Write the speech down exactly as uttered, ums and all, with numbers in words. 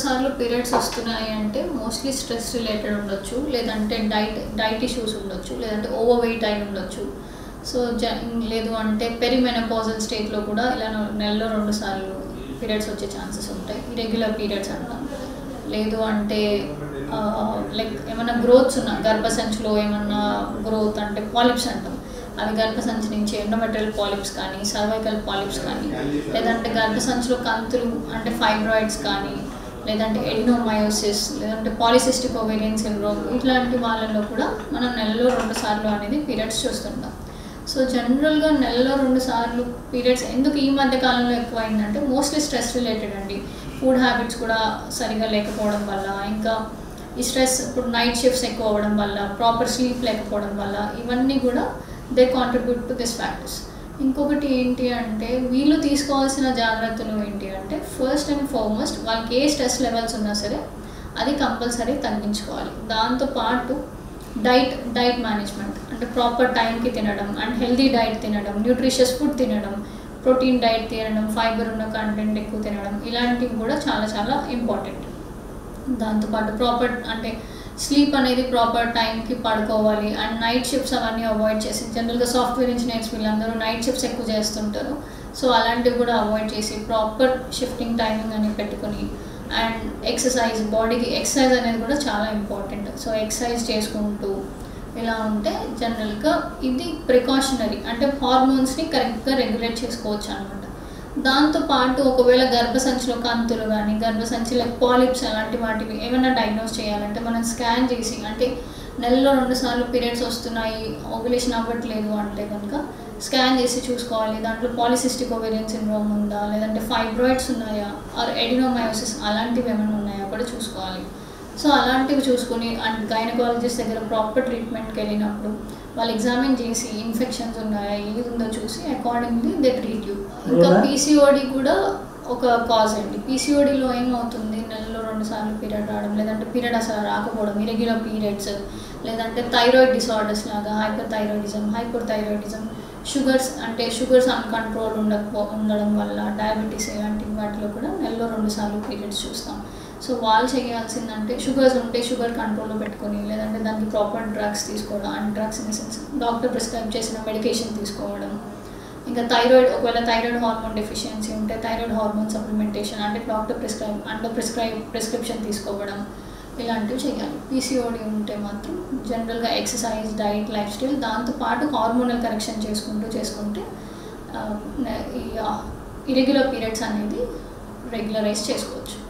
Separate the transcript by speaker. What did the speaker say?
Speaker 1: సార్లు పీరియడ్స్ వస్తున్నాయి అంటే మోస్ట్లీ స్ట్రెస్ రిలేటెడ్ ఉండొచ్చు, లేదంటే డైట్ డైట్ ఇష్యూస్ ఉండొచ్చు, లేదంటే ఓవర్ వెయిట్ అయి ఉండొచ్చు. సో జ లేదు అంటే పెరిమెనోపాజల్ స్టేట్లో కూడా ఇలా నెలలో రెండు సార్లు పీరియడ్స్ వచ్చే ఛాన్సెస్ ఉంటాయి. ఇరెగ్యులర్ పీరియడ్స్ అంటాం. లేదు అంటే లైక్ ఏమన్నా గ్రోత్స్ ఉన్న గర్భసంచిలో ఏమన్నా గ్రోత్ అంటే పాలిప్స్ అంటాం, అవి గర్భసంచి నుంచి ఎండోమెట్రియల్ పాలిప్స్ కానీ, సర్వైకల్ పాలిప్స్ కానీ, లేదంటే గర్భసంచిలో కంతులు అంటే ఫైబ్రాయిడ్స్ కానీ, లేదంటే ఎడినోమయోసిస్, లేదంటే పాలిసిస్టిక్ ఓవేరియన్ సిండ్రోమ్, ఇట్లాంటి వాళ్ళలో కూడా మనం నెలలో రెండు సార్లు అనేది పీరియడ్స్ చూస్తుంటాం. సో జనరల్గా నెలలో రెండు సార్లు పీరియడ్స్ ఎందుకు ఈ మధ్య కాలంలో ఎక్కువ అయిందంటే మోస్ట్లీ స్ట్రెస్ రిలేటెడ్ అండి. ఫుడ్ హ్యాబిట్స్ కూడా సరిగా లేకపోవడం వల్ల, ఇంకా ఈ స్ట్రెస్ ఇప్పుడు నైట్ షిఫ్ట్స్ ఎక్కువ అవ్వడం వల్ల, ప్రాపర్ స్లీప్ లేకపోవడం వల్ల, ఇవన్నీ కూడా they contribute to this factors. ఇంకొకటి ఏంటి అంటే వీళ్ళు తీసుకోవాల్సిన జాగ్రత్తలు ఏంటి అంటే ఫస్ట్ అండ్ ఫార్మోస్ట్ వాళ్ళకి ఏ స్ట్రెస్ లెవెల్స్ ఉన్నా సరే అది కంపల్సరీ తగ్గించుకోవాలి. దాంతోపాటు డైట్ డైట్ మేనేజ్మెంట్ అంటే ప్రాపర్ టైంకి తినడం అండ్ హెల్దీ డైట్ తినడం, న్యూట్రిషియస్ ఫుడ్ తినడం, ప్రోటీన్ డైట్ తినడం, ఫైబర్ ఉన్న కంటెంట్ ఎక్కువ తినడం, ఇలాంటివి కూడా చాలా చాలా ఇంపార్టెంట్. దాంతోపాటు ప్రాపర్ అంటే స్లీప్ అనేది ప్రాపర్ టైంకి పడుకోవాలి అండ్ నైట్ షిఫ్ట్స్ అవన్నీ అవాయిడ్ చేసి, జనరల్గా సాఫ్ట్వేర్ ఇంజనీర్స్ వీళ్ళందరూ నైట్ షిఫ్ట్స్ ఎక్కువ చేస్తుంటారు. సో అలాంటివి కూడా అవాయిడ్ చేసి ప్రాపర్ షిఫ్టింగ్ టైమింగ్ అనేది పెట్టుకొని అండ్ ఎక్సర్సైజ్, బాడీకి ఎక్సర్సైజ్ అనేది కూడా చాలా ఇంపార్టెంట్. సో ఎక్సర్సైజ్ చేసుకుంటూ ఇలా ఉంటే జనరల్గా ఇది ప్రికాషనరీ అంటే హార్మోన్స్ని కరెక్ట్గా రెగ్యులేట్ చేసుకోవచ్చు అనమాట. దాంతోపాటు ఒకవేళ గర్భసంచిలో కంతులు కానీ, గర్భసంచిలో పాలిప్స్ అలాంటి వాటివి ఏమైనా డయాగ్నోస్ చేయాలంటే మనం స్కాన్ చేసి, అంటే నెలలో రెండు సార్లు పీరియడ్స్ వస్తున్నాయి, ఓవ్యులేషన్ అవ్వట్లేదు అంటే కనుక స్కాన్ చేసి చూసుకోవాలి. దాంట్లో పాలిసిస్టిక్ ఓవేరియన్ సిండ్రోమ్ ఉందా, లేదంటే ఫైబ్రాయిడ్స్ ఉన్నాయా, ఆర్ ఎడినోమయోసిస్ అలాంటివి ఏమైనా ఉన్నాయా కూడా చూసుకోవాలి. సో అలాంటివి చూసుకొని అండ్ గైనకాలజిస్ట్ దగ్గర ప్రాపర్ ట్రీట్మెంట్కి వెళ్ళినప్పుడు వాళ్ళు ఎగ్జామిన్ చేసి ఇన్ఫెక్షన్స్ ఉన్నాయా, ఏది ఉందో చూసి అకార్డింగ్లీ దే ట్రీట్ యూ. ఇంకా పీసీఓడి కూడా ఒక కాజ్ అండి. పీసీఓడిలో ఏమవుతుంది, నెలలో రెండు సార్లు పీరియడ్ రావడం, లేదంటే పీరియడ్ అసలు రాకపోవడం, ఇరెగ్యులర్ పీరియడ్స్, లేదంటే థైరాయిడ్ డిసార్డర్స్ లాగా hyperthyroidism, hyperthyroidism, sugars అంటే షుగర్స్ అన్కంట్రోల్ ఉండకపో ఉండడం వల్ల డయాబెటీస్, ఇలాంటి వాటిలో కూడా నెలలో రెండు సార్లు పీరియడ్స్ చూస్తాం. సో వాళ్ళు చేయాల్సిందంటే షుగర్స్ ఉంటే షుగర్ కంట్రోల్లో పెట్టుకొని, లేదంటే దానికి ప్రాపర్ డ్రగ్స్ తీసుకోవడం, and drugs in the sense doctor prescribe చేసిన మెడికేషన్ తీసుకోవడం. ఇంకా థైరాయిడ్ ఒకవేళ థైరాయిడ్ హార్మోన్ డెఫిషియన్సీ ఉంటే థైరాయిడ్ హార్మోన్ సప్లిమెంటేషన్ అంటే doctor prescribe under prescribe prescription తీసుకోవడం, ఇలాంటివి చేయాలి. పీసీఓడి ఉంటే మాత్రం జనరల్గా ఎక్సర్సైజ్, డైట్, లైఫ్ స్టైల్, దాంతోపాటు హార్మోనల్ కరెక్షన్ చేసుకుంటూ చేసుకుంటే ఈ ఇరెగ్యులర్ పీరియడ్స్ అనేది రెగ్యులరైజ్ చేసుకోవచ్చు.